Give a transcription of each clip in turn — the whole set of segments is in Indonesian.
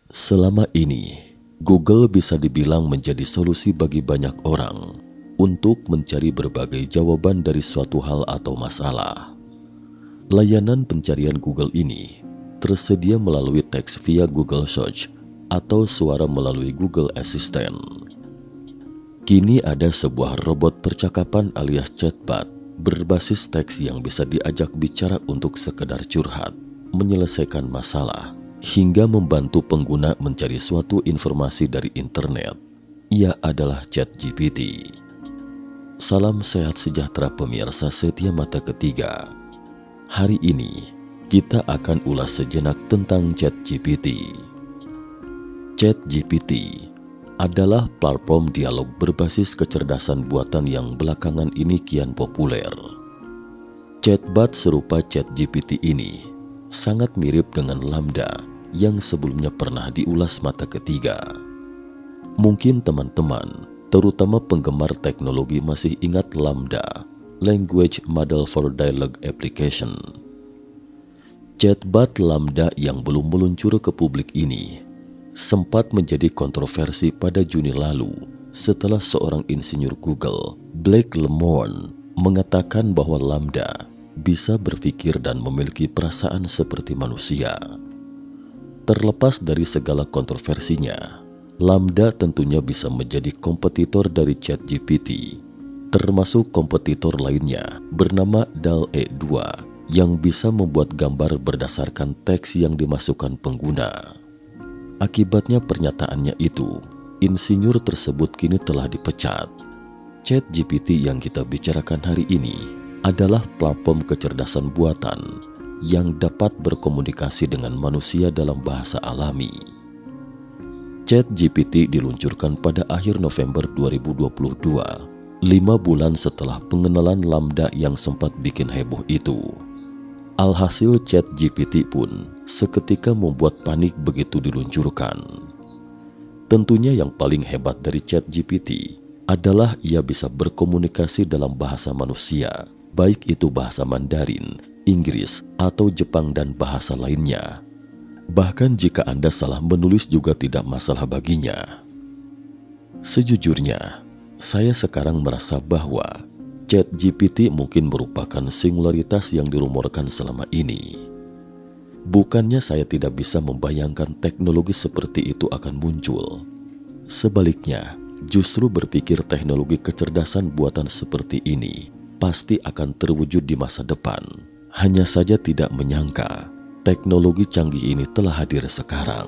Selama ini, Google bisa dibilang menjadi solusi bagi banyak orang untuk mencari berbagai jawaban dari suatu hal atau masalah. Layanan pencarian Google ini tersedia melalui teks via Google Search atau suara melalui Google Assistant. Kini ada sebuah robot percakapan alias chatbot berbasis teks yang bisa diajak bicara untuk sekedar curhat, menyelesaikan masalah, hingga membantu pengguna mencari suatu informasi dari internet. Ia adalah ChatGPT. Salam sehat sejahtera pemirsa setia mata ketiga. Hari ini kita akan ulas sejenak tentang ChatGPT. ChatGPT adalah platform dialog berbasis kecerdasan buatan yang belakangan ini kian populer. Chatbot serupa ChatGPT ini sangat mirip dengan Lambda yang sebelumnya pernah diulas mata ketiga. Mungkin teman-teman, terutama penggemar teknologi, masih ingat Lambda, Language Model for Dialogue Application. Chatbot Lambda yang belum meluncur ke publik ini sempat menjadi kontroversi pada Juni lalu setelah seorang insinyur Google, Blake Lemoine, mengatakan bahwa Lambda bisa berpikir dan memiliki perasaan seperti manusia. Terlepas dari segala kontroversinya, Lambda tentunya bisa menjadi kompetitor dari ChatGPT, termasuk kompetitor lainnya bernama DALL-E 2 yang bisa membuat gambar berdasarkan teks yang dimasukkan pengguna. Akibatnya pernyataannya itu, insinyur tersebut kini telah dipecat. ChatGPT yang kita bicarakan hari ini adalah platform kecerdasan buatan yang dapat berkomunikasi dengan manusia dalam bahasa alami. ChatGPT diluncurkan pada akhir November 2022, 5 bulan setelah pengenalan Lambda yang sempat bikin heboh itu. Alhasil ChatGPT pun seketika membuat panik begitu diluncurkan. Tentunya yang paling hebat dari ChatGPT adalah ia bisa berkomunikasi dalam bahasa manusia, baik itu bahasa Mandarin, Inggris, atau Jepang dan bahasa lainnya. Bahkan jika Anda salah menulis juga tidak masalah baginya. Sejujurnya, saya sekarang merasa bahwa ChatGPT mungkin merupakan singularitas yang dirumorkan selama ini. Bukannya saya tidak bisa membayangkan teknologi seperti itu akan muncul. Sebaliknya, justru berpikir teknologi kecerdasan buatan seperti ini pasti akan terwujud di masa depan. Hanya saja tidak menyangka teknologi canggih ini telah hadir sekarang.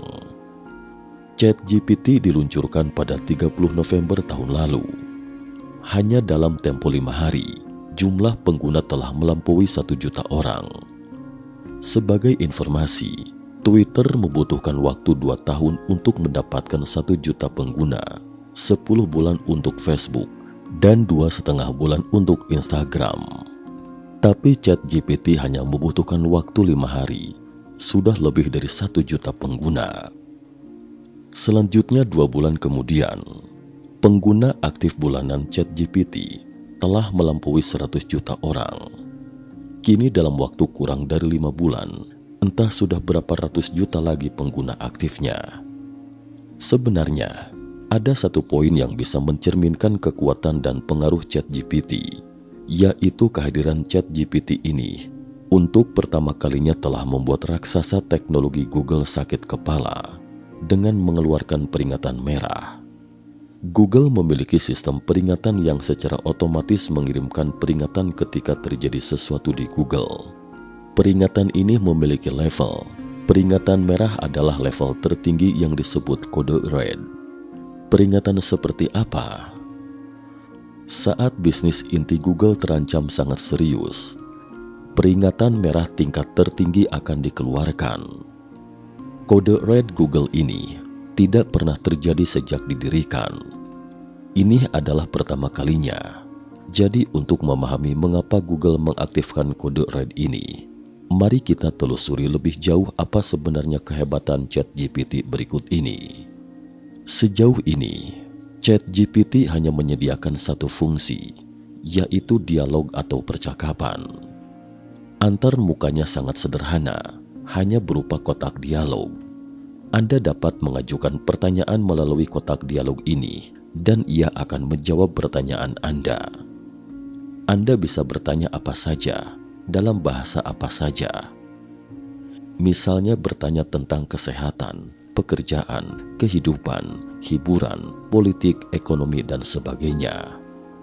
ChatGPT diluncurkan pada 30 November tahun lalu. Hanya dalam tempo 5 hari, jumlah pengguna telah melampaui 1 juta orang. Sebagai informasi, Twitter membutuhkan waktu 2 tahun untuk mendapatkan 1 juta pengguna, 10 bulan untuk Facebook, dan 2,5 bulan untuk Instagram. Tapi ChatGPT hanya membutuhkan waktu 5 hari, sudah lebih dari 1 juta pengguna. Selanjutnya 2 bulan kemudian, pengguna aktif bulanan ChatGPT telah melampaui 100 juta orang. Kini dalam waktu kurang dari 5 bulan, entah sudah berapa ratus juta lagi pengguna aktifnya. Sebenarnya, ada satu poin yang bisa mencerminkan kekuatan dan pengaruh ChatGPT, yaitu kehadiran ChatGPT ini untuk pertama kalinya telah membuat raksasa teknologi Google sakit kepala dengan mengeluarkan peringatan merah. Google memiliki sistem peringatan yang secara otomatis mengirimkan peringatan ketika terjadi sesuatu di Google. Peringatan ini memiliki level. Peringatan merah adalah level tertinggi yang disebut kode red. Peringatan seperti apa? Saat bisnis inti Google terancam sangat serius, peringatan merah tingkat tertinggi akan dikeluarkan. Kode red Google ini tidak pernah terjadi sejak didirikan. Ini adalah pertama kalinya. Jadi untuk memahami mengapa Google mengaktifkan kode red ini, mari kita telusuri lebih jauh apa sebenarnya kehebatan ChatGPT berikut ini. Sejauh ini, ChatGPT hanya menyediakan satu fungsi, yaitu dialog atau percakapan. Antar mukanya sangat sederhana, hanya berupa kotak dialog. Anda dapat mengajukan pertanyaan melalui kotak dialog ini dan ia akan menjawab pertanyaan Anda. Anda bisa bertanya apa saja, dalam bahasa apa saja. Misalnya bertanya tentang kesehatan, pekerjaan, kehidupan, hiburan, politik, ekonomi, dan sebagainya.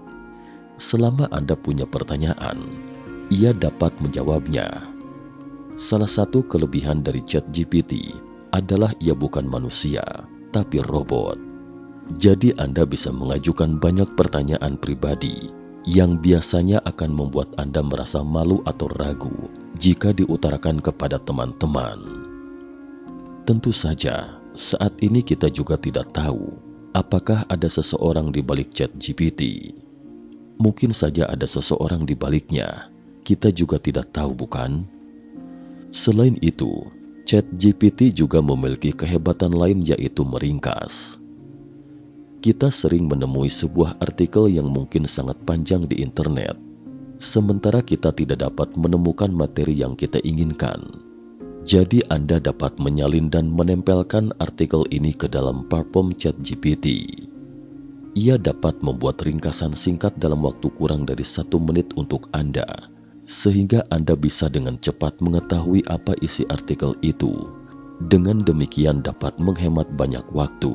Selama Anda punya pertanyaan, ia dapat menjawabnya. Salah satu kelebihan dari ChatGPT adalah ia bukan manusia, tapi robot. Jadi Anda bisa mengajukan banyak pertanyaan pribadi yang biasanya akan membuat Anda merasa malu atau ragu jika diutarakan kepada teman-teman. Tentu saja, saat ini kita juga tidak tahu apakah ada seseorang di balik ChatGPT. Mungkin saja ada seseorang di baliknya, kita juga tidak tahu, bukan? Selain itu, ChatGPT juga memiliki kehebatan lain, yaitu meringkas. Kita sering menemui sebuah artikel yang mungkin sangat panjang di internet, sementara kita tidak dapat menemukan materi yang kita inginkan. Jadi Anda dapat menyalin dan menempelkan artikel ini ke dalam platform ChatGPT. Ia dapat membuat ringkasan singkat dalam waktu kurang dari 1 menit untuk Anda, sehingga Anda bisa dengan cepat mengetahui apa isi artikel itu. Dengan demikian dapat menghemat banyak waktu.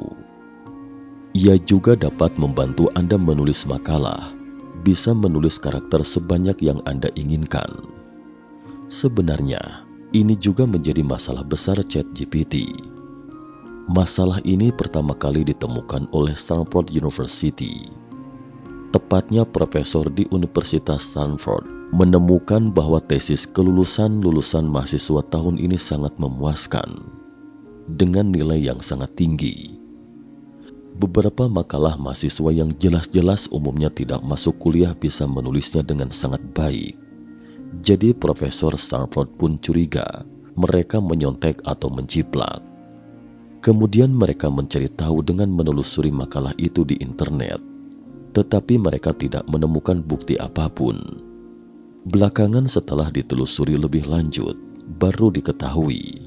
Ia juga dapat membantu Anda menulis makalah, bisa menulis karakter sebanyak yang Anda inginkan. Sebenarnya, ini juga menjadi masalah besar ChatGPT. Masalah ini pertama kali ditemukan oleh Stanford University. Tepatnya profesor di Universitas Stanford menemukan bahwa tesis kelulusan lulusan mahasiswa tahun ini sangat memuaskan, dengan nilai yang sangat tinggi. Beberapa makalah mahasiswa yang jelas-jelas umumnya tidak masuk kuliah bisa menulisnya dengan sangat baik. Jadi Profesor Stanford pun curiga mereka menyontek atau menjiplak. Kemudian mereka mencari tahu dengan menelusuri makalah itu di internet, tetapi mereka tidak menemukan bukti apapun. Belakangan setelah ditelusuri lebih lanjut, baru diketahui,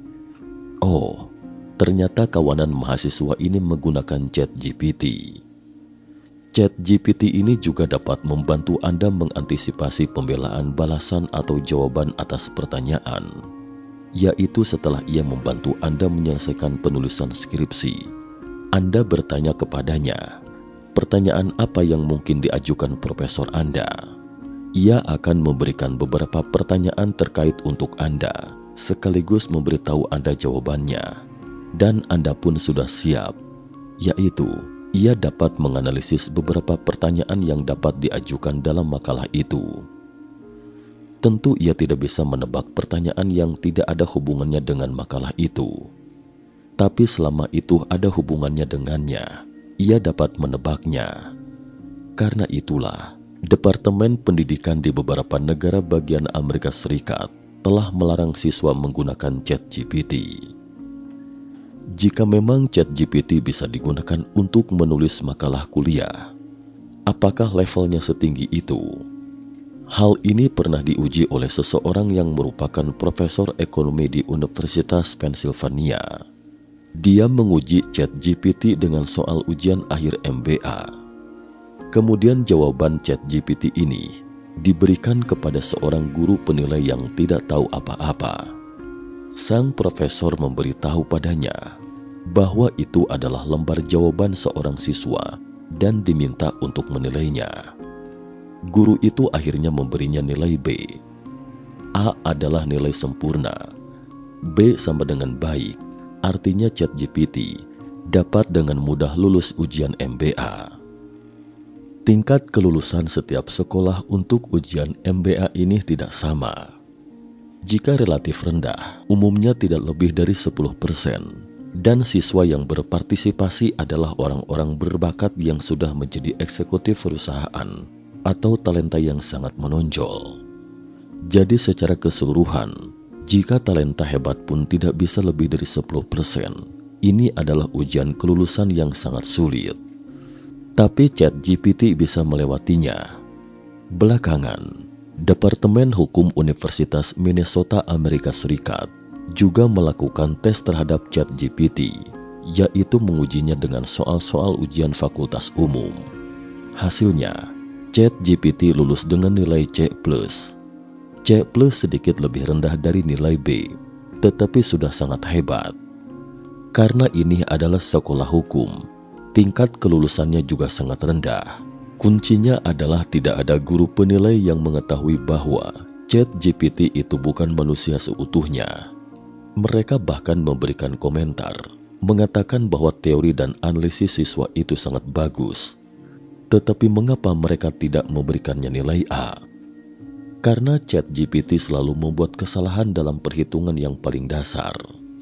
oh, ternyata kawanan mahasiswa ini menggunakan ChatGPT. ChatGPT ini juga dapat membantu Anda mengantisipasi pembelaan balasan atau jawaban atas pertanyaan, yaitu setelah ia membantu Anda menyelesaikan penulisan skripsi. Anda bertanya kepadanya, pertanyaan apa yang mungkin diajukan profesor Anda. Ia akan memberikan beberapa pertanyaan terkait untuk Anda, sekaligus memberitahu Anda jawabannya. Dan Anda pun sudah siap, yaitu ia dapat menganalisis beberapa pertanyaan yang dapat diajukan dalam makalah itu. Tentu ia tidak bisa menebak pertanyaan yang tidak ada hubungannya dengan makalah itu. Tapi selama itu ada hubungannya dengannya, ia dapat menebaknya. Karena itulah, Departemen Pendidikan di beberapa negara bagian Amerika Serikat telah melarang siswa menggunakan ChatGPT. Jika memang ChatGPT bisa digunakan untuk menulis makalah kuliah, apakah levelnya setinggi itu? Hal ini pernah diuji oleh seseorang yang merupakan profesor ekonomi di Universitas Pennsylvania. Dia menguji ChatGPT dengan soal ujian akhir MBA. Kemudian jawaban ChatGPT ini diberikan kepada seorang guru penilai yang tidak tahu apa-apa. Sang profesor memberitahu padanya bahwa itu adalah lembar jawaban seorang siswa dan diminta untuk menilainya. Guru itu akhirnya memberinya nilai B. A adalah nilai sempurna. B sama dengan baik, artinya ChatGPT dapat dengan mudah lulus ujian MBA. Tingkat kelulusan setiap sekolah untuk ujian MBA ini tidak sama. Jika relatif rendah, umumnya tidak lebih dari 10%. Dan siswa yang berpartisipasi adalah orang-orang berbakat yang sudah menjadi eksekutif perusahaan atau talenta yang sangat menonjol. Jadi secara keseluruhan, jika talenta hebat pun tidak bisa lebih dari 10%, ini adalah ujian kelulusan yang sangat sulit. Tapi ChatGPT bisa melewatinya. Belakangan, Departemen Hukum Universitas Minnesota Amerika Serikat juga melakukan tes terhadap ChatGPT, yaitu mengujinya dengan soal-soal ujian fakultas umum. Hasilnya, ChatGPT lulus dengan nilai C+. C+ sedikit lebih rendah dari nilai B, tetapi sudah sangat hebat. Karena ini adalah sekolah hukum, tingkat kelulusannya juga sangat rendah. Kuncinya adalah tidak ada guru penilai yang mengetahui bahwa ChatGPT itu bukan manusia seutuhnya. Mereka bahkan memberikan komentar, mengatakan bahwa teori dan analisis siswa itu sangat bagus. Tetapi mengapa mereka tidak memberikannya nilai A? Karena ChatGPT selalu membuat kesalahan dalam perhitungan yang paling dasar.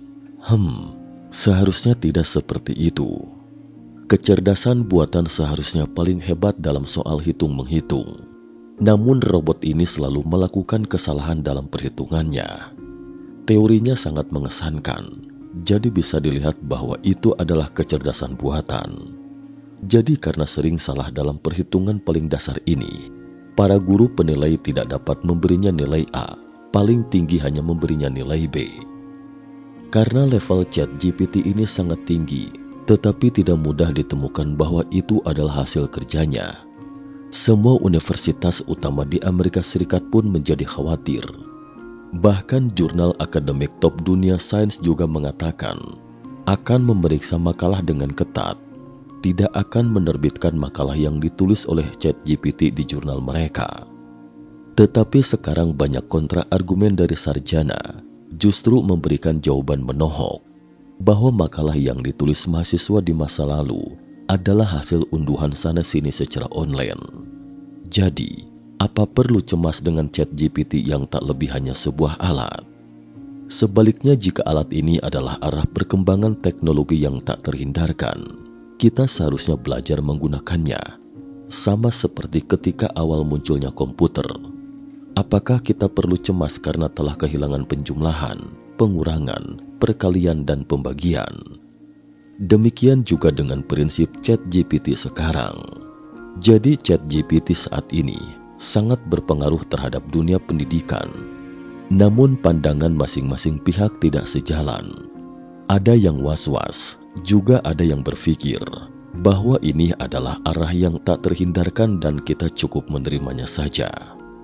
Seharusnya tidak seperti itu. Kecerdasan buatan seharusnya paling hebat dalam soal hitung-menghitung. Namun robot ini selalu melakukan kesalahan dalam perhitungannya. Teorinya sangat mengesankan, jadi bisa dilihat bahwa itu adalah kecerdasan buatan. Jadi karena sering salah dalam perhitungan paling dasar ini, para guru penilai tidak dapat memberinya nilai A, paling tinggi hanya memberinya nilai B. Karena level ChatGPT ini sangat tinggi, tetapi tidak mudah ditemukan bahwa itu adalah hasil kerjanya. Semua universitas utama di Amerika Serikat pun menjadi khawatir. Bahkan jurnal akademik top dunia sains juga mengatakan akan memeriksa makalah dengan ketat, tidak akan menerbitkan makalah yang ditulis oleh ChatGPT di jurnal mereka. Tetapi sekarang banyak kontra argumen dari sarjana justru memberikan jawaban menohok bahwa makalah yang ditulis mahasiswa di masa lalu adalah hasil unduhan sana-sini secara online. Jadi, apa perlu cemas dengan ChatGPT yang tak lebih hanya sebuah alat? Sebaliknya, jika alat ini adalah arah perkembangan teknologi yang tak terhindarkan, kita seharusnya belajar menggunakannya. Sama seperti ketika awal munculnya komputer. Apakah kita perlu cemas karena telah kehilangan penjumlahan, pengurangan, perkalian, dan pembagian? Demikian juga dengan prinsip ChatGPT sekarang. Jadi ChatGPT saat ini sangat berpengaruh terhadap dunia pendidikan. Namun pandangan masing-masing pihak tidak sejalan. Ada yang was-was, juga ada yang berpikir bahwa ini adalah arah yang tak terhindarkan dan kita cukup menerimanya saja.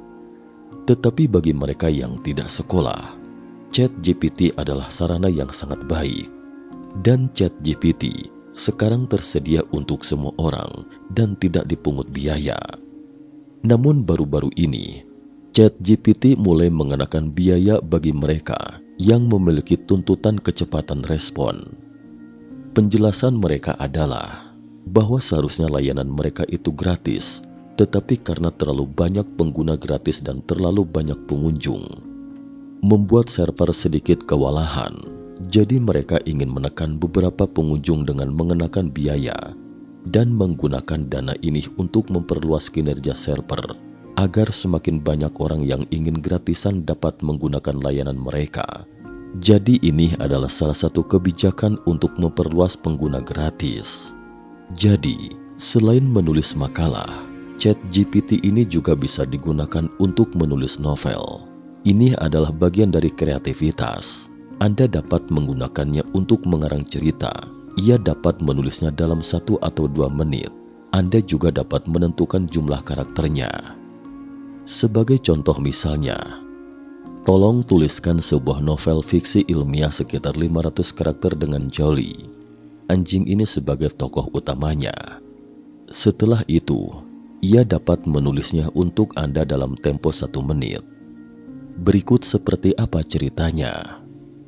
Tetapi bagi mereka yang tidak sekolah, ChatGPT adalah sarana yang sangat baik. Dan ChatGPT sekarang tersedia untuk semua orang dan tidak dipungut biaya. Namun baru-baru ini, ChatGPT mulai mengenakan biaya bagi mereka yang memiliki tuntutan kecepatan respon. Penjelasan mereka adalah bahwa seharusnya layanan mereka itu gratis, tetapi karena terlalu banyak pengguna gratis dan terlalu banyak pengunjung, membuat server sedikit kewalahan. Jadi mereka ingin menekan beberapa pengunjung dengan mengenakan biaya dan menggunakan dana ini untuk memperluas kinerja server agar semakin banyak orang yang ingin gratisan dapat menggunakan layanan mereka. Jadi ini adalah salah satu kebijakan untuk memperluas pengguna gratis. Jadi, selain menulis makalah, ChatGPT ini juga bisa digunakan untuk menulis novel. Ini adalah bagian dari kreativitas. Anda dapat menggunakannya untuk mengarang cerita. Ia dapat menulisnya dalam 1 atau 2 menit. Anda juga dapat menentukan jumlah karakternya. Sebagai contoh misalnya, tolong tuliskan sebuah novel fiksi ilmiah sekitar 500 karakter dengan Jolie. Anjing ini sebagai tokoh utamanya. Setelah itu, ia dapat menulisnya untuk Anda dalam tempo 1 menit. Berikut seperti apa ceritanya.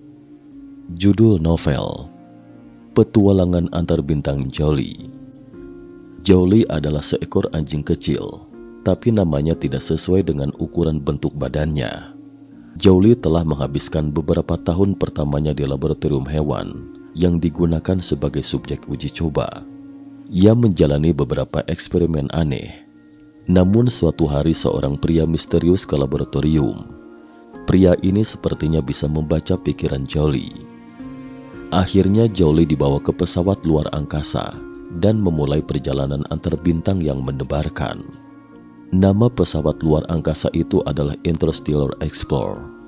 Judul novel: Petualangan Antar Bintang Jolie. Jolie adalah seekor anjing kecil, tapi namanya tidak sesuai dengan ukuran bentuk badannya. Jolie telah menghabiskan beberapa tahun pertamanya di laboratorium hewan yang digunakan sebagai subjek uji coba. Ia menjalani beberapa eksperimen aneh. Namun suatu hari seorang pria misterius ke laboratorium. Pria ini sepertinya bisa membaca pikiran Jolie. Akhirnya Jolie dibawa ke pesawat luar angkasa dan memulai perjalanan antar bintang yang mendebarkan. Nama pesawat luar angkasa itu adalah Interstellar Explorer.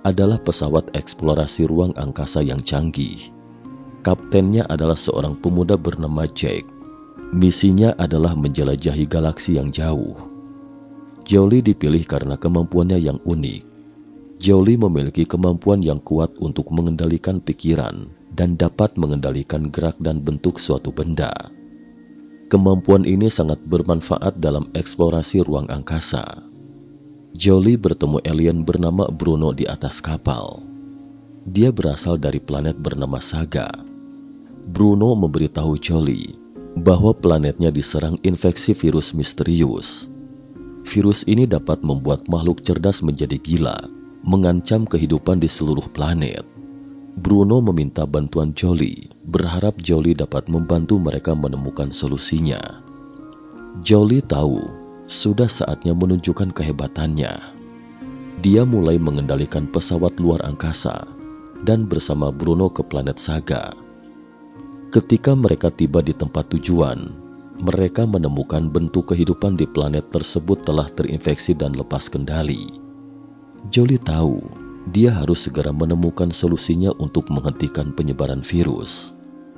adalah pesawat eksplorasi ruang angkasa yang canggih. Kaptennya adalah seorang pemuda bernama Jack. Misinya adalah menjelajahi galaksi yang jauh. Jolie dipilih karena kemampuannya yang unik. Jolie memiliki kemampuan yang kuat untuk mengendalikan pikiran dan dapat mengendalikan gerak dan bentuk suatu benda. Kemampuan ini sangat bermanfaat dalam eksplorasi ruang angkasa. Jolie bertemu alien bernama Bruno di atas kapal. Dia berasal dari planet bernama Saga. Bruno memberitahu Jolie bahwa planetnya diserang infeksi virus misterius. Virus ini dapat membuat makhluk cerdas menjadi gila, mengancam kehidupan di seluruh planet. Bruno meminta bantuan Jolie, berharap Jolie dapat membantu mereka menemukan solusinya. Jolie tahu sudah saatnya menunjukkan kehebatannya. Dia mulai mengendalikan pesawat luar angkasa dan bersama Bruno ke planet Saga. Ketika mereka tiba di tempat tujuan, mereka menemukan bentuk kehidupan di planet tersebut telah terinfeksi dan lepas kendali. Jolie tahu dia harus segera menemukan solusinya untuk menghentikan penyebaran virus.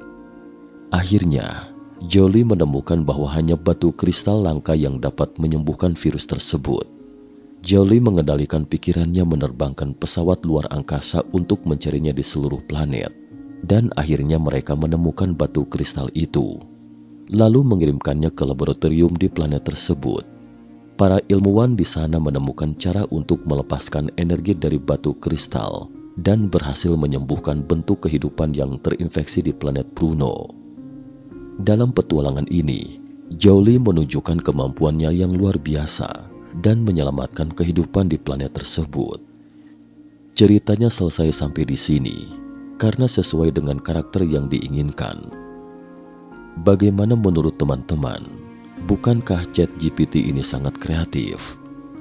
Akhirnya, Jolie menemukan bahwa hanya batu kristal langka yang dapat menyembuhkan virus tersebut. Jolie mengendalikan pikirannya menerbangkan pesawat luar angkasa untuk mencarinya di seluruh planet. Dan akhirnya mereka menemukan batu kristal itu, lalu mengirimkannya ke laboratorium di planet tersebut. Para ilmuwan di sana menemukan cara untuk melepaskan energi dari batu kristal dan berhasil menyembuhkan bentuk kehidupan yang terinfeksi di planet Bruno. Dalam petualangan ini, Jolie menunjukkan kemampuannya yang luar biasa dan menyelamatkan kehidupan di planet tersebut. Ceritanya selesai sampai di sini karena sesuai dengan karakter yang diinginkan. Bagaimana menurut teman-teman? Bukankah ChatGPT ini sangat kreatif?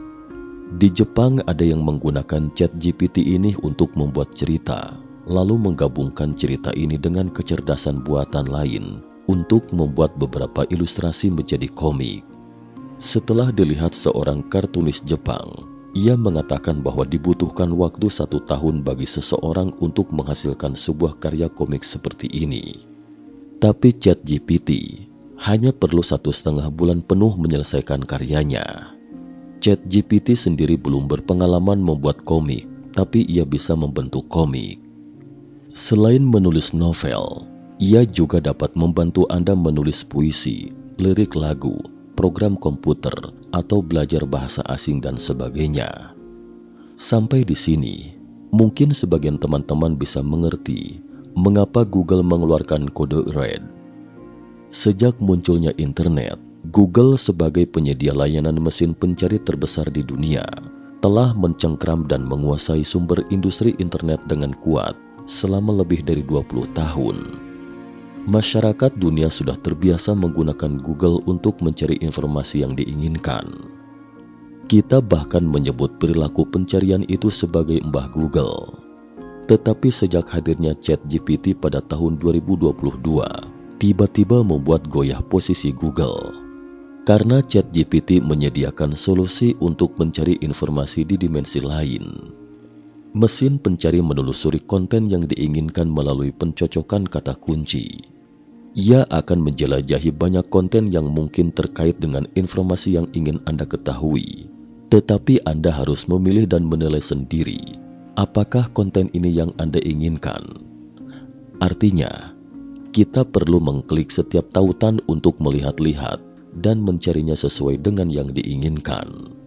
Di Jepang ada yang menggunakan ChatGPT ini untuk membuat cerita, lalu menggabungkan cerita ini dengan kecerdasan buatan lain untuk membuat beberapa ilustrasi menjadi komik. Setelah dilihat seorang kartunis Jepang, ia mengatakan bahwa dibutuhkan waktu 1 tahun bagi seseorang untuk menghasilkan sebuah karya komik seperti ini. Tapi ChatGPT hanya perlu 1,5 bulan penuh menyelesaikan karyanya. ChatGPT sendiri belum berpengalaman membuat komik, tapi ia bisa membentuk komik. Selain menulis novel, ia juga dapat membantu Anda menulis puisi, lirik lagu, program komputer, atau belajar bahasa asing dan sebagainya. Sampai di sini, mungkin sebagian teman-teman bisa mengerti mengapa Google mengeluarkan kode RED. Sejak munculnya internet, Google sebagai penyedia layanan mesin pencari terbesar di dunia telah mencengkram dan menguasai sumber industri internet dengan kuat selama lebih dari 20 tahun. Masyarakat dunia sudah terbiasa menggunakan Google untuk mencari informasi yang diinginkan. Kita bahkan menyebut perilaku pencarian itu sebagai Mbah Google. Tetapi sejak hadirnya ChatGPT pada tahun 2022, tiba-tiba membuat goyah posisi Google. Karena ChatGPT menyediakan solusi untuk mencari informasi di dimensi lain. Mesin pencari menelusuri konten yang diinginkan melalui pencocokan kata kunci. Ia akan menjelajahi banyak konten yang mungkin terkait dengan informasi yang ingin Anda ketahui. Tetapi Anda harus memilih dan menilai sendiri apakah konten ini yang Anda inginkan. Artinya, kita perlu mengklik setiap tautan untuk melihat-lihat dan mencarinya sesuai dengan yang diinginkan.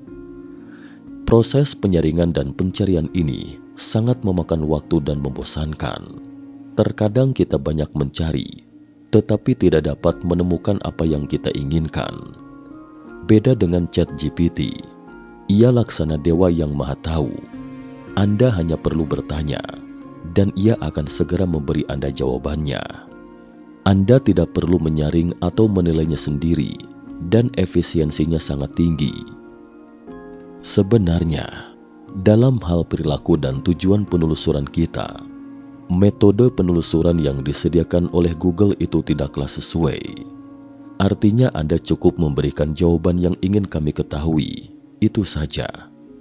Proses penyaringan dan pencarian ini sangat memakan waktu dan membosankan. Terkadang kita banyak mencari, tetapi tidak dapat menemukan apa yang kita inginkan. Beda dengan ChatGPT, ia laksana dewa yang maha tahu. Anda hanya perlu bertanya, dan ia akan segera memberi Anda jawabannya. Anda tidak perlu menyaring atau menilainya sendiri, dan efisiensinya sangat tinggi. Sebenarnya, dalam hal perilaku dan tujuan penelusuran kita, metode penelusuran yang disediakan oleh Google itu tidaklah sesuai. Artinya Anda cukup memberikan jawaban yang ingin kami ketahui, itu saja.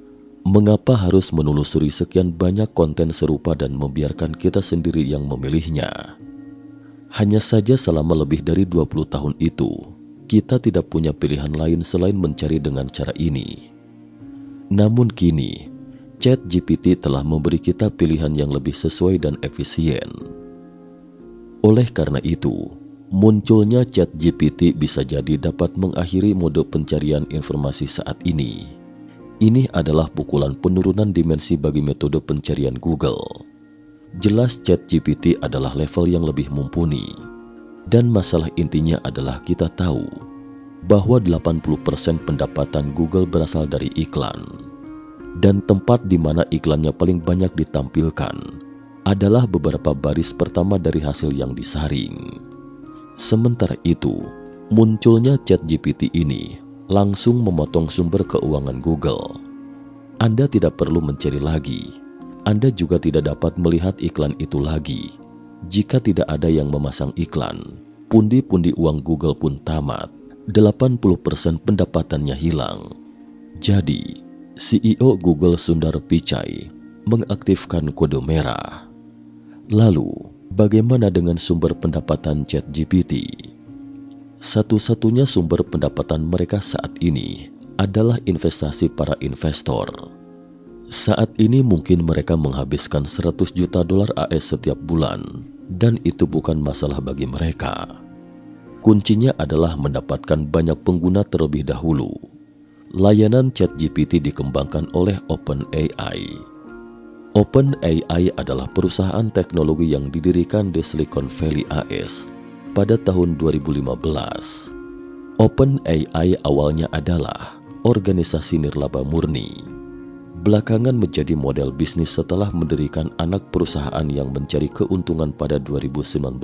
Mengapa harus menelusuri sekian banyak konten serupa dan membiarkan kita sendiri yang memilihnya? Hanya saja selama lebih dari 20 tahun itu, kita tidak punya pilihan lain selain mencari dengan cara ini. Namun kini, ChatGPT telah memberi kita pilihan yang lebih sesuai dan efisien. Oleh karena itu, munculnya ChatGPT bisa jadi dapat mengakhiri mode pencarian informasi saat ini. Ini adalah pukulan penurunan dimensi bagi metode pencarian Google. Jelas ChatGPT adalah level yang lebih mumpuni. Dan masalah intinya adalah kita tahu bahwa 80% pendapatan Google berasal dari iklan. Dan tempat di mana iklannya paling banyak ditampilkan adalah beberapa baris pertama dari hasil yang disaring. Sementara itu, munculnya ChatGPT ini langsung memotong sumber keuangan Google. Anda tidak perlu mencari lagi. Anda juga tidak dapat melihat iklan itu lagi. Jika tidak ada yang memasang iklan, pundi-pundi uang Google pun tamat. 80% pendapatannya hilang. Jadi, CEO Google Sundar Pichai mengaktifkan kode merah. Lalu, bagaimana dengan sumber pendapatan ChatGPT? Satu-satunya sumber pendapatan mereka saat ini adalah investasi para investor. Saat ini mungkin mereka menghabiskan 100 juta dolar AS setiap bulan, dan itu bukan masalah bagi mereka. Kuncinya adalah mendapatkan banyak pengguna terlebih dahulu. Layanan ChatGPT dikembangkan oleh OpenAI. OpenAI adalah perusahaan teknologi yang didirikan di Silicon Valley AS pada tahun 2015. OpenAI awalnya adalah organisasi nirlaba murni. Belakangan menjadi model bisnis setelah mendirikan anak perusahaan yang mencari keuntungan pada 2019.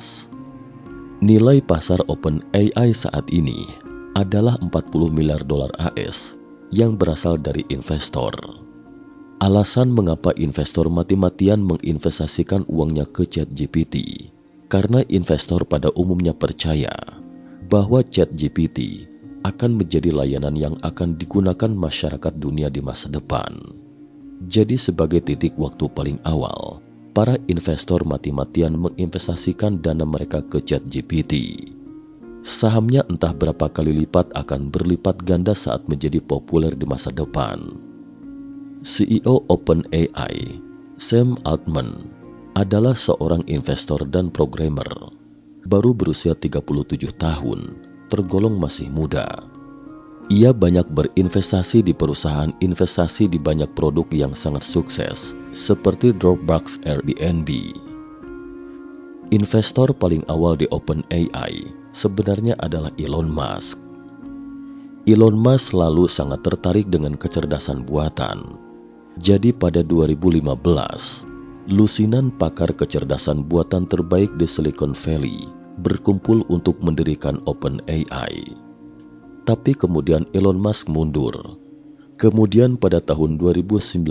Nilai pasar OpenAI saat ini adalah 40 miliar dolar AS yang berasal dari investor. Alasan mengapa investor mati-matian menginvestasikan uangnya ke ChatGPT karena investor pada umumnya percaya bahwa ChatGPT akan menjadi layanan yang akan digunakan masyarakat dunia di masa depan. Jadi sebagai titik waktu paling awal, para investor mati-matian menginvestasikan dana mereka ke ChatGPT. Sahamnya entah berapa kali lipat akan berlipat ganda saat menjadi populer di masa depan. CEO OpenAI, Sam Altman, adalah seorang investor dan programmer. Baru berusia 37 tahun, tergolong masih muda. Ia banyak berinvestasi di perusahaan investasi di banyak produk yang sangat sukses, seperti Dropbox, Airbnb. Investor paling awal di OpenAI sebenarnya adalah Elon Musk. Elon Musk selalu sangat tertarik dengan kecerdasan buatan. Jadi pada 2015, lusinan pakar kecerdasan buatan terbaik di Silicon Valley berkumpul untuk mendirikan OpenAI. Tapi kemudian Elon Musk mundur. Kemudian pada tahun 2019,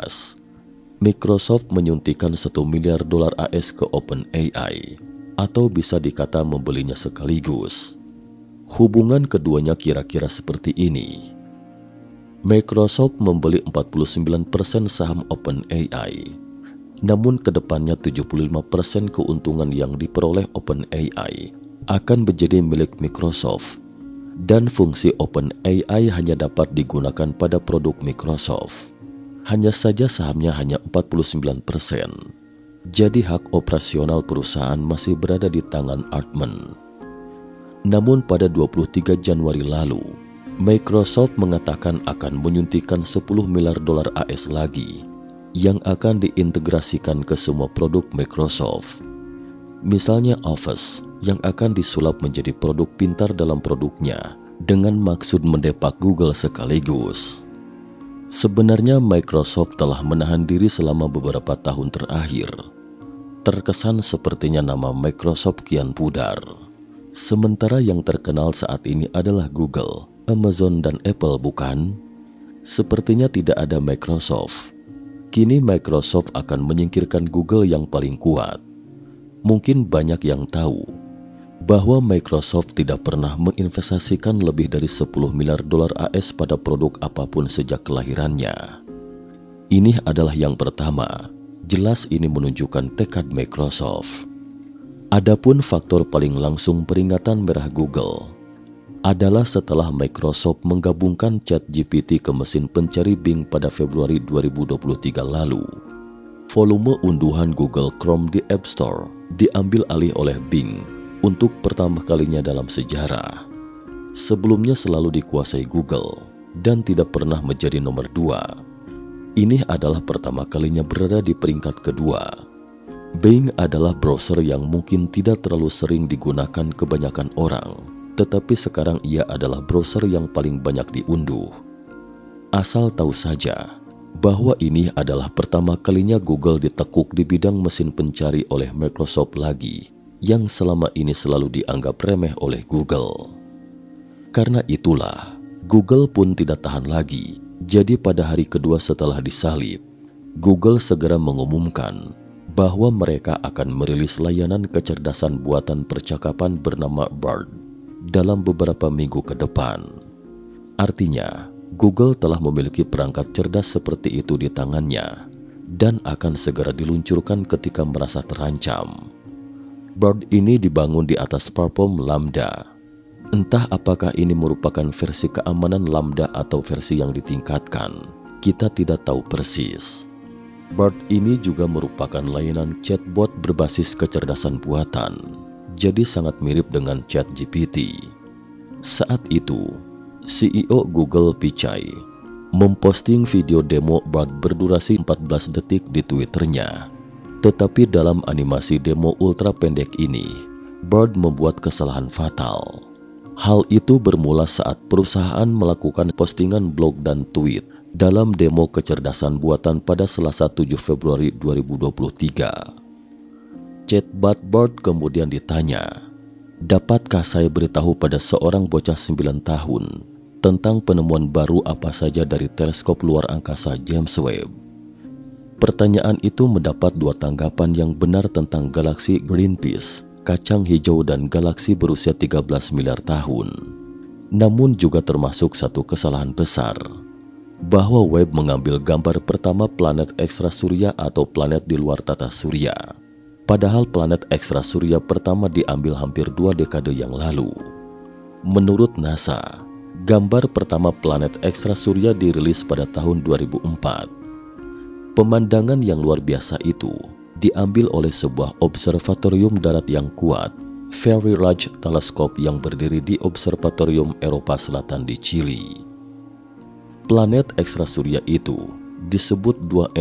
Microsoft menyuntikkan 1 miliar dolar AS ke OpenAI, atau bisa dikata membelinya sekaligus. Hubungan keduanya kira-kira seperti ini. Microsoft membeli 49% saham OpenAI, namun kedepannya 75% keuntungan yang diperoleh OpenAI akan menjadi milik Microsoft, dan fungsi OpenAI hanya dapat digunakan pada produk Microsoft. Hanya saja sahamnya hanya 49%, jadi hak operasional perusahaan masih berada di tangan Altman. Namun pada 23 Januari lalu, Microsoft mengatakan akan menyuntikkan 10 miliar dolar AS lagi yang akan diintegrasikan ke semua produk Microsoft. Misalnya Office yang akan disulap menjadi produk pintar dalam produknya dengan maksud mendepak Google sekaligus. Sebenarnya Microsoft telah menahan diri selama beberapa tahun terakhir. Terkesan sepertinya nama Microsoft kian pudar. Sementara yang terkenal saat ini adalah Google, Amazon, dan Apple, bukan? Sepertinya tidak ada Microsoft. Kini Microsoft akan menyingkirkan Google yang paling kuat. Mungkin banyak yang tahu bahwa Microsoft tidak pernah menginvestasikan lebih dari 10 miliar dolar AS pada produk apapun sejak kelahirannya. Ini adalah yang pertama. Jelas ini menunjukkan tekad Microsoft. Adapun faktor paling langsung peringatan merah Google adalah setelah Microsoft menggabungkan ChatGPT ke mesin pencari Bing pada Februari 2023 lalu. Volume unduhan Google Chrome di App Store diambil alih oleh Bing untuk pertama kalinya dalam sejarah. Sebelumnya selalu dikuasai Google dan tidak pernah menjadi nomor 2. Ini adalah pertama kalinya berada di peringkat kedua. Bing adalah browser yang mungkin tidak terlalu sering digunakan kebanyakan orang, tetapi sekarang ia adalah browser yang paling banyak diunduh. Asal tahu saja bahwa ini adalah pertama kalinya Google ditekuk di bidang mesin pencari oleh Microsoft lagi, yang selama ini selalu dianggap remeh oleh Google. Karena itulah, Google pun tidak tahan lagi. Jadi pada hari kedua setelah disalib, Google segera mengumumkan bahwa mereka akan merilis layanan kecerdasan buatan percakapan bernama Bard dalam beberapa minggu ke depan. Artinya, Google telah memiliki perangkat cerdas seperti itu di tangannya dan akan segera diluncurkan ketika merasa terancam. Bard ini dibangun di atas platform Lambda. Entah apakah ini merupakan versi keamanan Lambda atau versi yang ditingkatkan, kita tidak tahu persis. Bard ini juga merupakan layanan chatbot berbasis kecerdasan buatan, jadi sangat mirip dengan ChatGPT. Saat itu, CEO Google Pichai memposting video demo Bard berdurasi 14 detik di Twitternya. Tetapi dalam animasi demo ultra pendek ini, Bard membuat kesalahan fatal. Hal itu bermula saat perusahaan melakukan postingan blog dan tweet dalam demo kecerdasan buatan pada Selasa 7 Februari 2023. Chatbot Bard kemudian ditanya, "Dapatkah saya beritahu pada seorang bocah 9 tahun tentang penemuan baru apa saja dari teleskop luar angkasa James Webb?" Pertanyaan itu mendapat 2 tanggapan yang benar tentang galaksi Greenpeace, kacang hijau dan galaksi berusia 13 miliar tahun. Namun juga termasuk satu kesalahan besar, bahwa Webb mengambil gambar pertama planet ekstrasurya atau planet di luar tata surya. Padahal planet ekstrasurya pertama diambil hampir 2 dekade yang lalu. Menurut NASA, gambar pertama planet ekstrasurya dirilis pada tahun 2004. Pemandangan yang luar biasa itu diambil oleh sebuah observatorium darat yang kuat, Very Large Telescope yang berdiri di Observatorium Eropa Selatan di Chili. Planet ekstrasurya itu disebut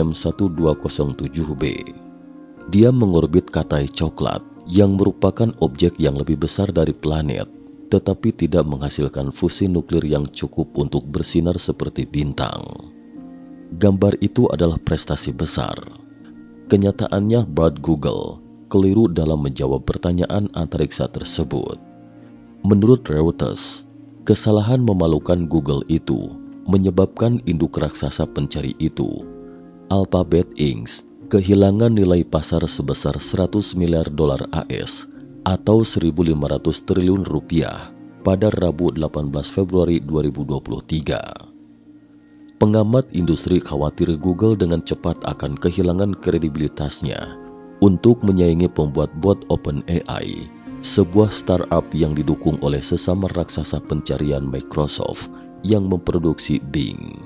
2M1207b. Dia mengorbit Katai Coklat yang merupakan objek yang lebih besar dari planet, tetapi tidak menghasilkan fusi nuklir yang cukup untuk bersinar seperti bintang. Gambar itu adalah prestasi besar. Kenyataannya Bard Google keliru dalam menjawab pertanyaan antariksa tersebut. Menurut Reuters, kesalahan memalukan Google itu menyebabkan induk raksasa pencari itu, Alphabet Inc., kehilangan nilai pasar sebesar 100 miliar dolar AS atau 1.500 triliun rupiah pada Rabu 18 Februari 2023. Pengamat industri khawatir Google dengan cepat akan kehilangan kredibilitasnya untuk menyaingi pembuat bot OpenAI, sebuah startup yang didukung oleh sesama raksasa pencarian Microsoft yang memproduksi Bing.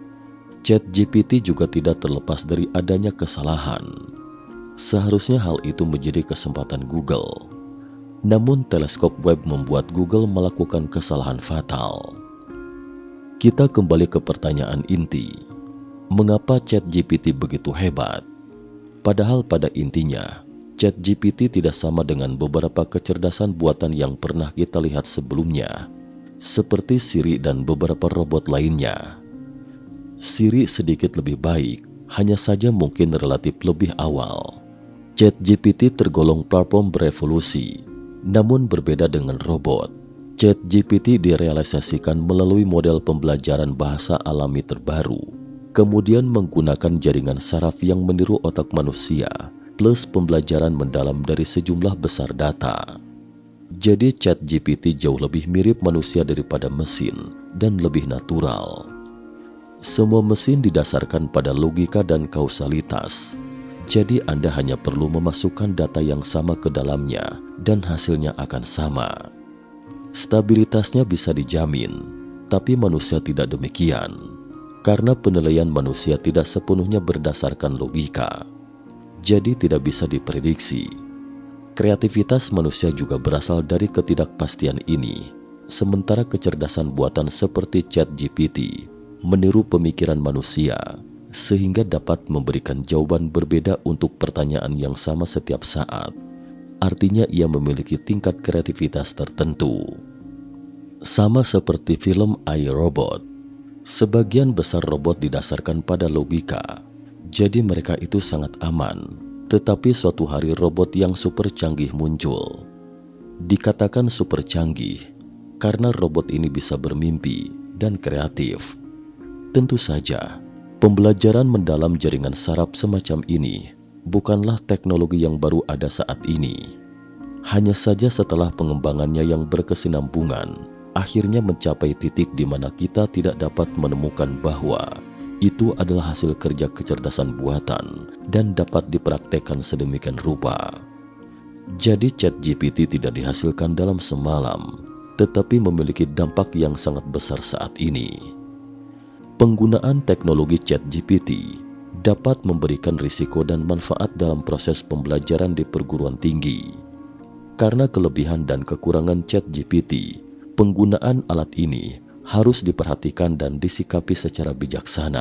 ChatGPT juga tidak terlepas dari adanya kesalahan. Seharusnya hal itu menjadi kesempatan Google. Namun teleskop Webb membuat Google melakukan kesalahan fatal. Kita kembali ke pertanyaan inti, mengapa ChatGPT begitu hebat? Padahal pada intinya, ChatGPT tidak sama dengan beberapa kecerdasan buatan yang pernah kita lihat sebelumnya, seperti Siri dan beberapa robot lainnya. Siri sedikit lebih baik, hanya saja mungkin relatif lebih awal. ChatGPT tergolong platform berevolusi, namun berbeda dengan robot. ChatGPT direalisasikan melalui model pembelajaran bahasa alami terbaru, kemudian menggunakan jaringan saraf yang meniru otak manusia, plus pembelajaran mendalam dari sejumlah besar data. Jadi ChatGPT jauh lebih mirip manusia daripada mesin dan lebih natural. Semua mesin didasarkan pada logika dan kausalitas. Jadi Anda hanya perlu memasukkan data yang sama ke dalamnya dan hasilnya akan sama. Stabilitasnya bisa dijamin, tapi manusia tidak demikian. Karena penilaian manusia tidak sepenuhnya berdasarkan logika. Jadi tidak bisa diprediksi. Kreativitas manusia juga berasal dari ketidakpastian ini. Sementara kecerdasan buatan seperti ChatGPT meniru pemikiran manusia, sehingga dapat memberikan jawaban berbeda untuk pertanyaan yang sama setiap saat. Artinya ia memiliki tingkat kreativitas tertentu. Sama seperti film I, Robot. Sebagian besar robot didasarkan pada logika, jadi mereka itu sangat aman. Tetapi suatu hari robot yang super canggih muncul. Dikatakan super canggih karena robot ini bisa bermimpi dan kreatif. Tentu saja, pembelajaran mendalam jaringan saraf semacam ini bukanlah teknologi yang baru ada saat ini. Hanya saja setelah pengembangannya yang berkesinambungan, akhirnya mencapai titik di mana kita tidak dapat menemukan bahwa itu adalah hasil kerja kecerdasan buatan dan dapat dipraktekkan sedemikian rupa. Jadi ChatGPT tidak dihasilkan dalam semalam, tetapi memiliki dampak yang sangat besar saat ini. Penggunaan teknologi ChatGPT dapat memberikan risiko dan manfaat dalam proses pembelajaran di perguruan tinggi. Karena kelebihan dan kekurangan ChatGPT, penggunaan alat ini harus diperhatikan dan disikapi secara bijaksana.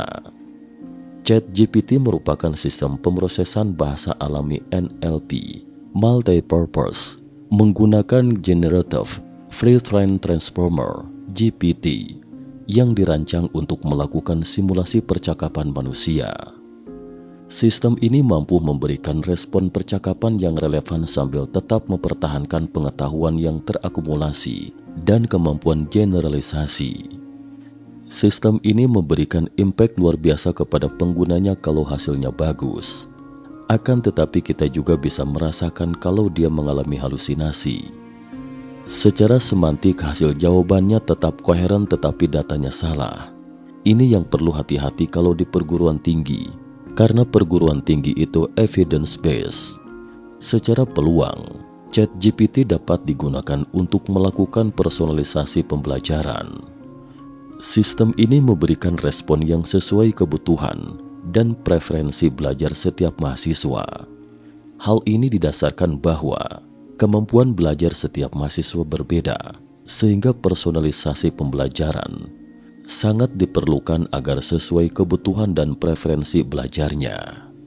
ChatGPT merupakan sistem pemrosesan bahasa alami NLP, multipurpose, menggunakan Generative Pre-trained Transformer GPT yang dirancang untuk melakukan simulasi percakapan manusia. Sistem ini mampu memberikan respon percakapan yang relevan sambil tetap mempertahankan pengetahuan yang terakumulasi dan kemampuan generalisasi. Sistem ini memberikan impact luar biasa kepada penggunanya kalau hasilnya bagus. Akan tetapi kita juga bisa merasakan kalau dia mengalami halusinasi. Secara semantik hasil jawabannya tetap koheren tetapi datanya salah. Ini yang perlu hati-hati kalau di perguruan tinggi, karena perguruan tinggi itu evidence-based. Secara peluang, ChatGPT dapat digunakan untuk melakukan personalisasi pembelajaran. Sistem ini memberikan respon yang sesuai kebutuhan dan preferensi belajar setiap mahasiswa. Hal ini didasarkan bahwa kemampuan belajar setiap mahasiswa berbeda, sehingga personalisasi pembelajaran sangat diperlukan agar sesuai kebutuhan dan preferensi belajarnya.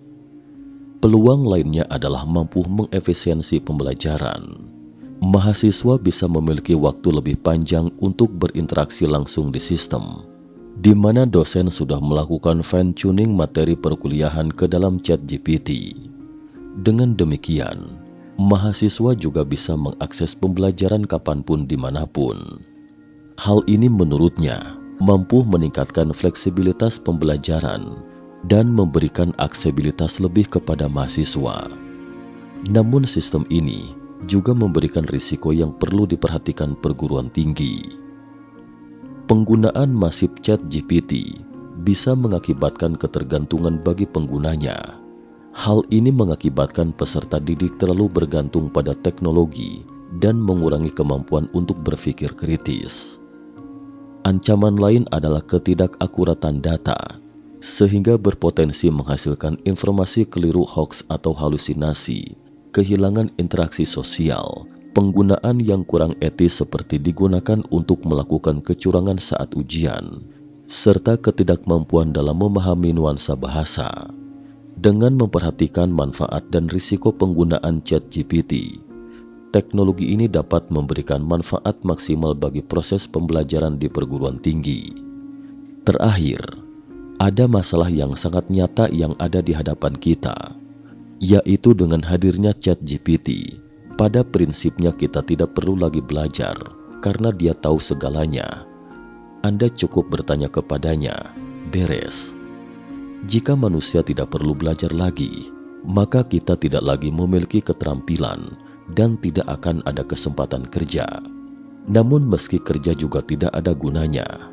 Peluang lainnya adalah mampu mengefisiensi pembelajaran. Mahasiswa bisa memiliki waktu lebih panjang untuk berinteraksi langsung di sistem, di mana dosen sudah melakukan fine-tuning materi perkuliahan ke dalam ChatGPT. Dengan demikian, mahasiswa juga bisa mengakses pembelajaran kapanpun dimanapun. Hal ini menurutnya mampu meningkatkan fleksibilitas pembelajaran dan memberikan aksesibilitas lebih kepada mahasiswa. Namun sistem ini juga memberikan risiko yang perlu diperhatikan perguruan tinggi. Penggunaan masif ChatGPT bisa mengakibatkan ketergantungan bagi penggunanya. Hal ini mengakibatkan peserta didik terlalu bergantung pada teknologi dan mengurangi kemampuan untuk berpikir kritis. Ancaman lain adalah ketidakakuratan data, sehingga berpotensi menghasilkan informasi keliru, hoax atau halusinasi, kehilangan interaksi sosial, penggunaan yang kurang etis seperti digunakan untuk melakukan kecurangan saat ujian, serta ketidakmampuan dalam memahami nuansa bahasa. Dengan memperhatikan manfaat dan risiko penggunaan ChatGPT, teknologi ini dapat memberikan manfaat maksimal bagi proses pembelajaran di perguruan tinggi. Terakhir, ada masalah yang sangat nyata yang ada di hadapan kita, yaitu dengan hadirnya ChatGPT. Pada prinsipnya kita tidak perlu lagi belajar karena dia tahu segalanya. Anda cukup bertanya kepadanya, beres. Jika manusia tidak perlu belajar lagi, maka kita tidak lagi memiliki keterampilan dan tidak akan ada kesempatan kerja. Namun meski kerja juga tidak ada gunanya,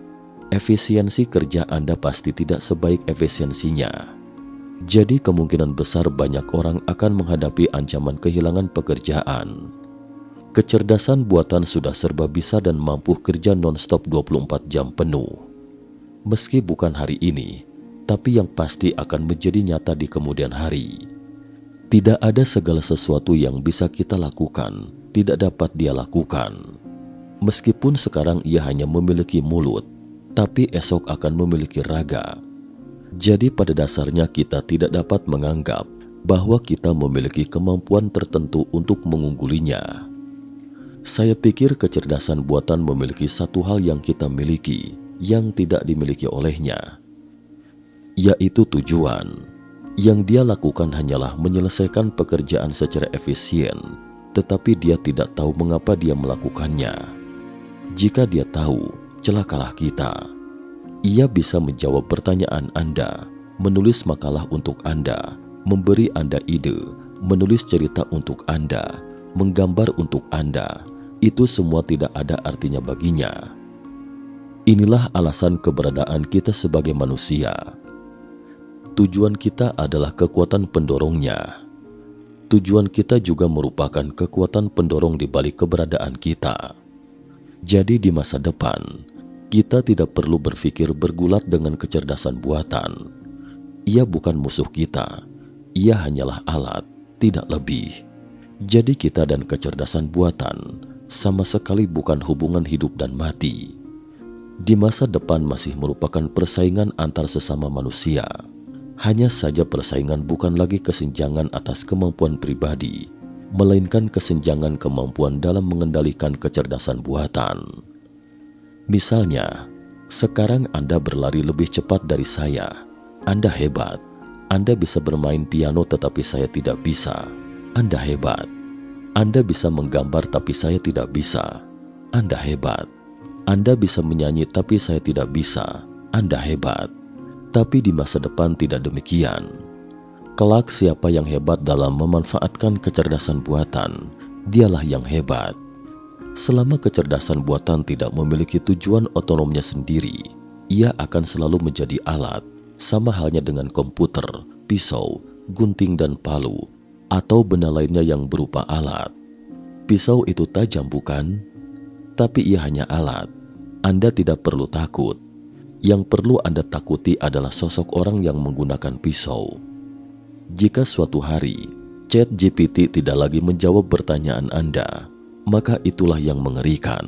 efisiensi kerja Anda pasti tidak sebaik efisiensinya. Jadi kemungkinan besar banyak orang akan menghadapi ancaman kehilangan pekerjaan. Kecerdasan buatan sudah serba bisa dan mampu kerja non-stop 24 jam penuh. Meski bukan hari ini, tapi yang pasti akan menjadi nyata di kemudian hari. Tidak ada segala sesuatu yang bisa kita lakukan, tidak dapat dia lakukan. Meskipun sekarang ia hanya memiliki mulut, tapi esok akan memiliki raga. Jadi pada dasarnya kita tidak dapat menganggap bahwa kita memiliki kemampuan tertentu untuk mengunggulinya. Saya pikir kecerdasan buatan memiliki satu hal yang kita miliki, yang tidak dimiliki olehnya, yaitu tujuan. Yang dia lakukan hanyalah menyelesaikan pekerjaan secara efisien, tetapi dia tidak tahu mengapa dia melakukannya. Jika dia tahu, celakalah kita. Ia bisa menjawab pertanyaan Anda, menulis makalah untuk Anda, memberi Anda ide, menulis cerita untuk Anda, menggambar untuk Anda. Itu semua tidak ada artinya baginya. Inilah alasan keberadaan kita sebagai manusia. Tujuan kita adalah kekuatan pendorongnya. Tujuan kita juga merupakan kekuatan pendorong di balik keberadaan kita. Jadi di masa depan, kita tidak perlu berpikir bergulat dengan kecerdasan buatan. Ia bukan musuh kita, ia hanyalah alat, tidak lebih. Jadi kita dan kecerdasan buatan sama sekali bukan hubungan hidup dan mati. Di masa depan masih merupakan persaingan antar sesama manusia. Hanya saja persaingan bukan lagi kesenjangan atas kemampuan pribadi, melainkan kesenjangan kemampuan dalam mengendalikan kecerdasan buatan. Misalnya, sekarang Anda berlari lebih cepat dari saya. Anda hebat. Anda bisa bermain piano tetapi saya tidak bisa. Anda hebat. Anda bisa menggambar tapi saya tidak bisa. Anda hebat. Anda bisa menyanyi tapi saya tidak bisa. Anda hebat. Tapi di masa depan tidak demikian. Kelak siapa yang hebat dalam memanfaatkan kecerdasan buatan, dialah yang hebat. Selama kecerdasan buatan tidak memiliki tujuan otonomnya sendiri, ia akan selalu menjadi alat, sama halnya dengan komputer, pisau, gunting dan palu, atau benda lainnya yang berupa alat. Pisau itu tajam bukan? Tapi ia hanya alat. Anda tidak perlu takut. Yang perlu Anda takuti adalah sosok orang yang menggunakan pisau. Jika suatu hari ChatGPT tidak lagi menjawab pertanyaan Anda, maka itulah yang mengerikan.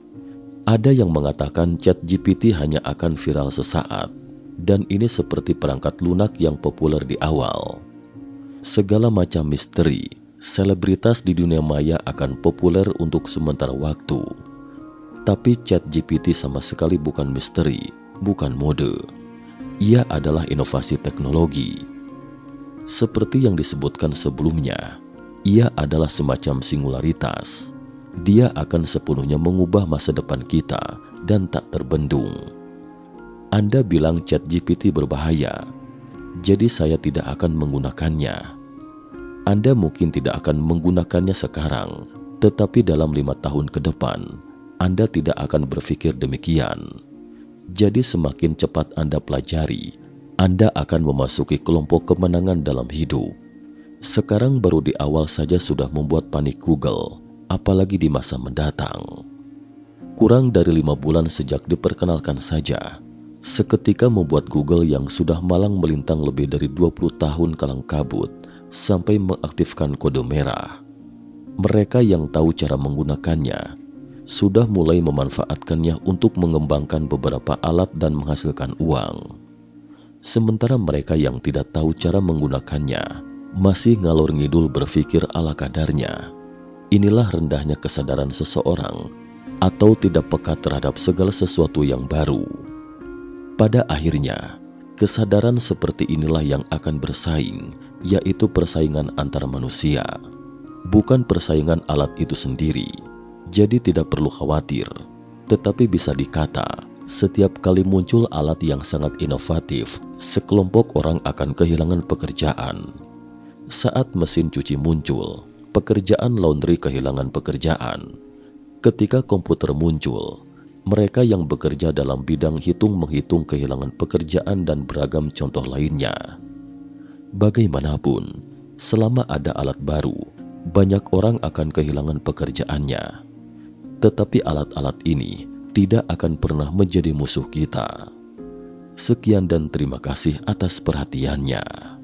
Ada yang mengatakan ChatGPT hanya akan viral sesaat, dan ini seperti perangkat lunak yang populer di awal. Segala macam misteri, selebritas di dunia maya akan populer untuk sementara waktu. Tapi ChatGPT sama sekali bukan misteri, bukan mode. Ia adalah inovasi teknologi. Seperti yang disebutkan sebelumnya, ia adalah semacam singularitas. Dia akan sepenuhnya mengubah masa depan kita dan tak terbendung. Anda bilang ChatGPT berbahaya, jadi saya tidak akan menggunakannya. Anda mungkin tidak akan menggunakannya sekarang, tetapi dalam 5 tahun ke depan, Anda tidak akan berpikir demikian. Jadi semakin cepat Anda pelajari, Anda akan memasuki kelompok kemenangan dalam hidup. Sekarang baru di awal saja sudah membuat panik Google, apalagi di masa mendatang. Kurang dari 5 bulan sejak diperkenalkan saja, seketika membuat Google yang sudah malang melintang lebih dari 20 tahun kalang kabut sampai mengaktifkan kode merah. Mereka yang tahu cara menggunakannya sudah mulai memanfaatkannya untuk mengembangkan beberapa alat dan menghasilkan uang. Sementara mereka yang tidak tahu cara menggunakannya masih ngalor ngidul berpikir ala kadarnya. Inilah rendahnya kesadaran seseorang atau tidak peka terhadap segala sesuatu yang baru. Pada akhirnya, kesadaran seperti inilah yang akan bersaing, yaitu persaingan antar manusia, bukan persaingan alat itu sendiri. Jadi tidak perlu khawatir, tetapi bisa dikata, setiap kali muncul alat yang sangat inovatif, sekelompok orang akan kehilangan pekerjaan. Saat mesin cuci muncul, pekerjaan laundry kehilangan pekerjaan. Ketika komputer muncul, mereka yang bekerja dalam bidang hitung-menghitung kehilangan pekerjaan dan beragam contoh lainnya. Bagaimanapun, selama ada alat baru, banyak orang akan kehilangan pekerjaannya. Tetapi alat-alat ini tidak akan pernah menjadi musuh kita. Sekian dan terima kasih atas perhatiannya.